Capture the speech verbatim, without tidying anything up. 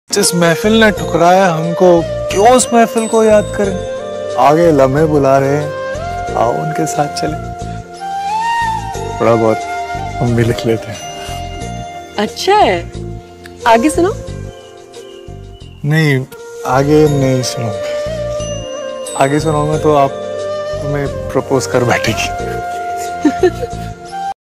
जिस महफिल ने ठुकराया हमको, क्यों उस महफिल को याद करें। आगे लम्हे बुला रहे हैं, आओ उनके साथ चले। थोड़ा बहुत हम भी लिख लेते हैं। अच्छा है, आगे सुनो। नहीं, आगे नहीं सुनूंगा। आगे सुनूंगा तो आप तुम्हें प्रपोज कर बैठेगी।